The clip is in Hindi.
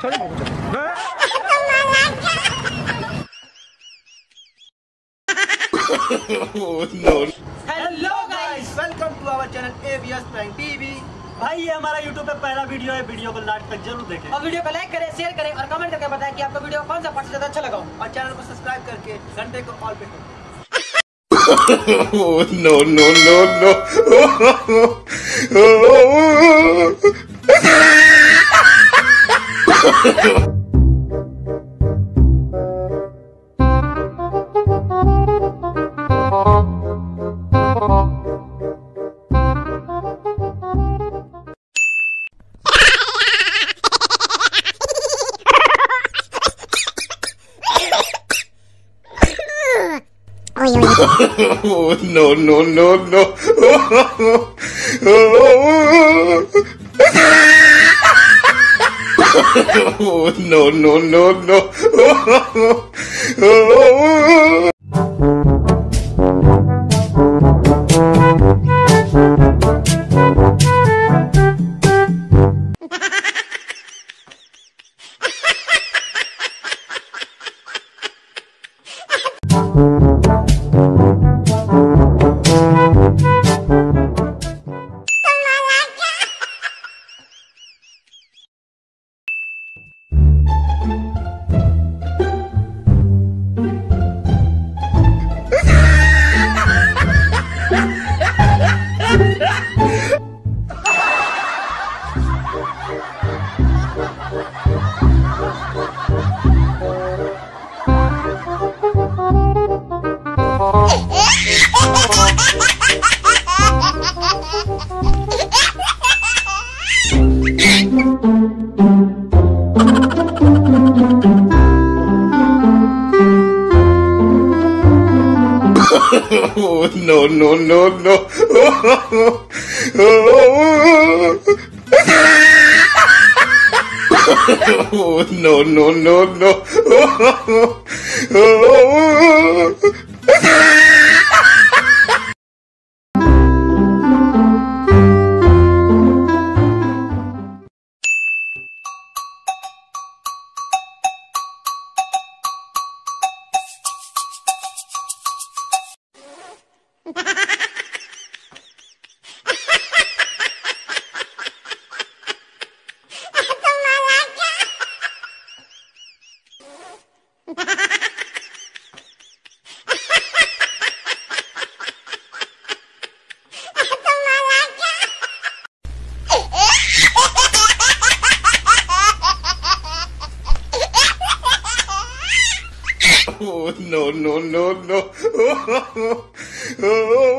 छोड़ hello guys, welcome to our channel AVS Prank TV। भाई ये हमारा YouTube पे पहला वीडियो है। वीडियो को लास्ट तक जरूर देखें और वीडियो को लाइक करें, शेयर करें और कमेंट करके बताएं कि आपको वीडियो कौन सा पार्ट ज्यादा अच्छा लगा और चैनल को सब्सक्राइब करके घंटे को ऑल पे करें। No, no, no, no. No, no, no, no. No, no, no, no. No, no, no, no. No, no, no, no. No, no, no, no.